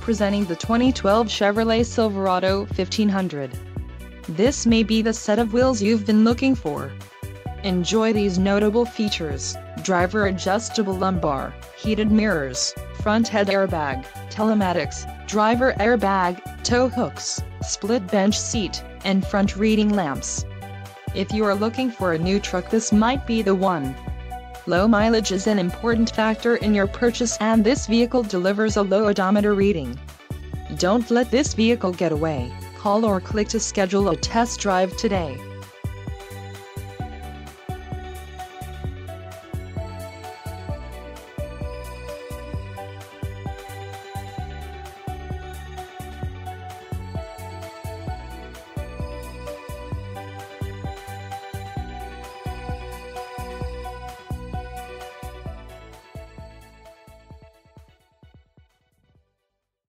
presenting the 2012 Chevrolet Silverado 1500. This may be the set of wheels you've been looking for. Enjoy these notable features: driver adjustable lumbar, heated mirrors, front head airbag, telematics, driver airbag, tow hooks, split bench seat, and front reading lamps. If you are looking for a new truck, this might be the one. Low mileage is an important factor in your purchase, and this vehicle delivers a low odometer reading. Don't let this vehicle get away. Call or click to schedule a test drive today.